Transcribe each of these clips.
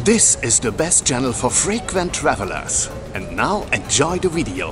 This is the best channel for frequent travelers. And now enjoy the video.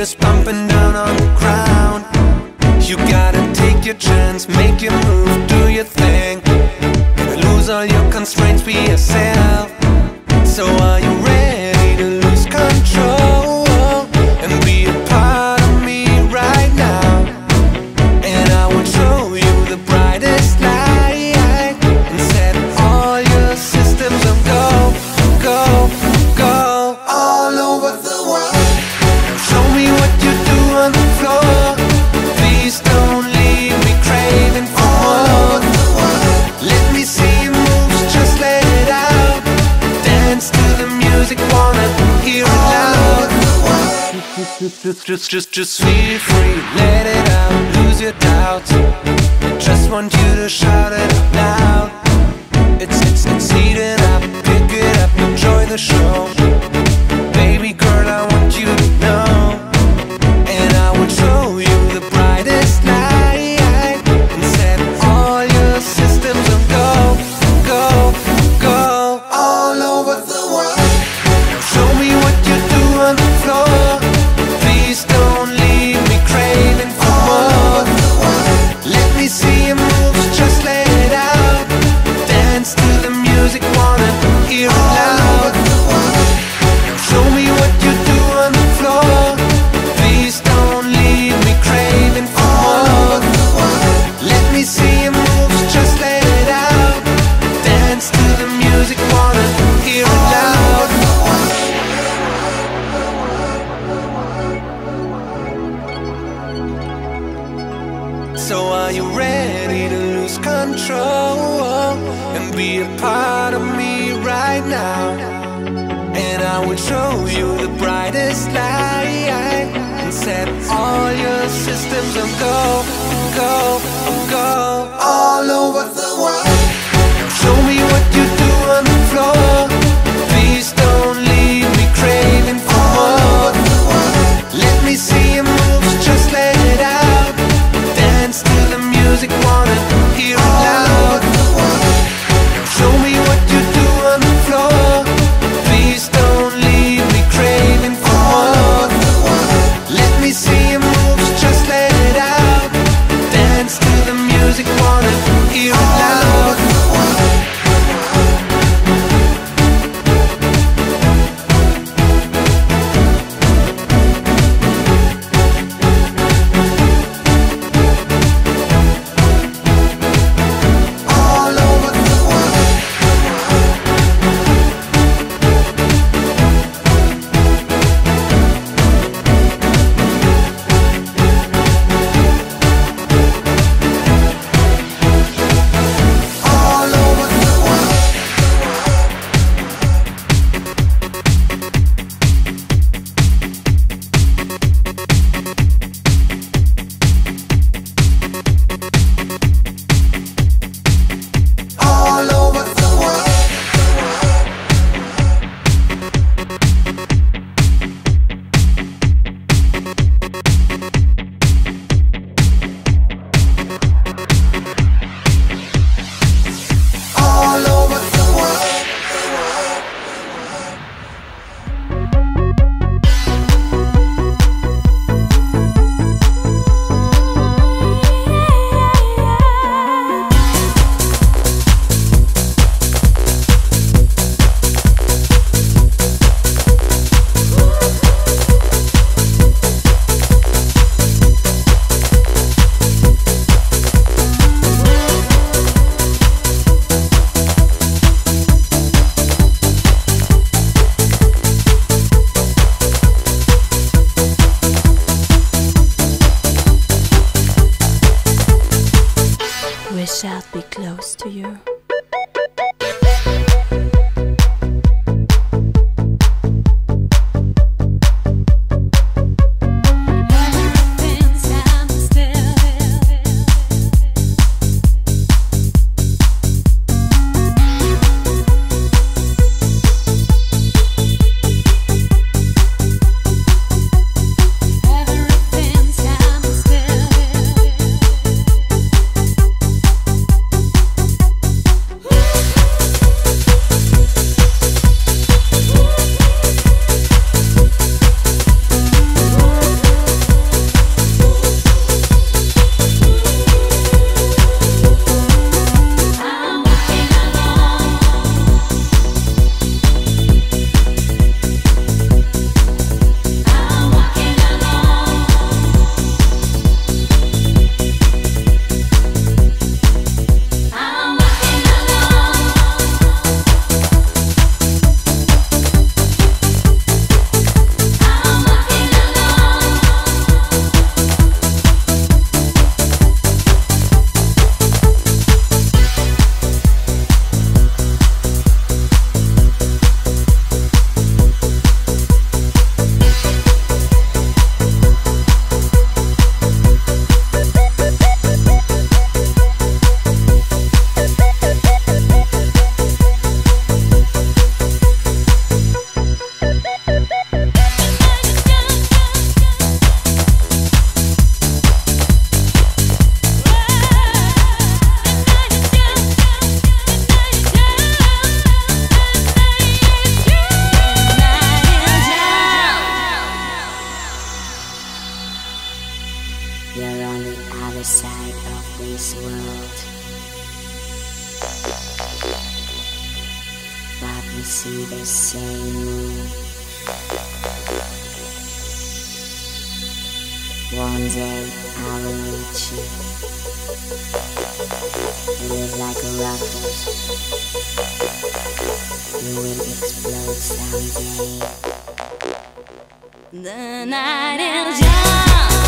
fingers pumping down on the ground. You gotta take your chance, make your move, do your thing. Lose all your constraints, be yourself. So are you ready to lose control and be a part of me right now? And I will show you the brightest light and set all your systems on go, go, go all over the world. Show me what you do on the floor. Please don't leave me craving for more. Let me see your moves, just let it out. Dance to the music, wanna hear it loud. Just feel free, let it out, lose your doubts. I just want you to shout it out loud. It's heating up, pick it up, enjoy the show. Baby girl, I want you to know. And I will show you the brightest light and set all your systems on go, go, go all over the world. Show me what you do on the floor. Please don't leave me craving for more. Let me see your moves, just let it out. Dance to the music, wanna hear it loud. Show me what you do on the floor. Please don't leave me craving for more. Let me see your moves, just let it out. Dance to the music, wanna hear it loud. So are you ready to lose control and be a part of me right now? And I will show you the brightest light and set all your systems on go, go, go all over the world. Show me what you do on the floor. Please don't leave me craving for more. Let me see your moves, just let it out. Dance to the music, wanna hear it loud. Show me what you do on the floor. Please don't leave me craving for more. Let me see your moves, just let it out. Dance to the music, wanna hear it loud. All over the world. All over the world. All over the world. All over the world. Wish I'd be close to you. You're on the other side of this world, but we see the same moon. One day I will reach you. Live like a rocket. You will explode someday. The night is young.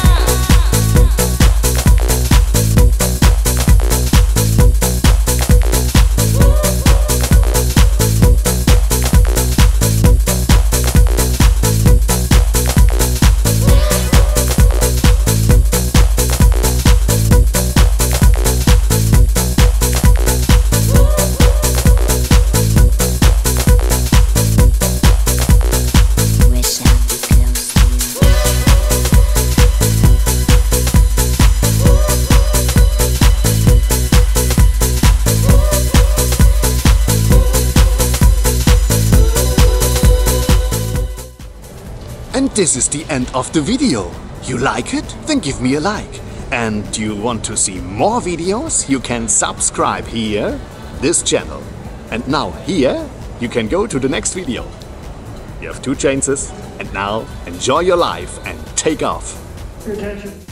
And this is the end of the video. You like it? Then give me a like. And you want to see more videos? You can subscribe here, this channel. And now here, you can go to the next video. You have 2 chances. And now enjoy your life and take off. Your attention.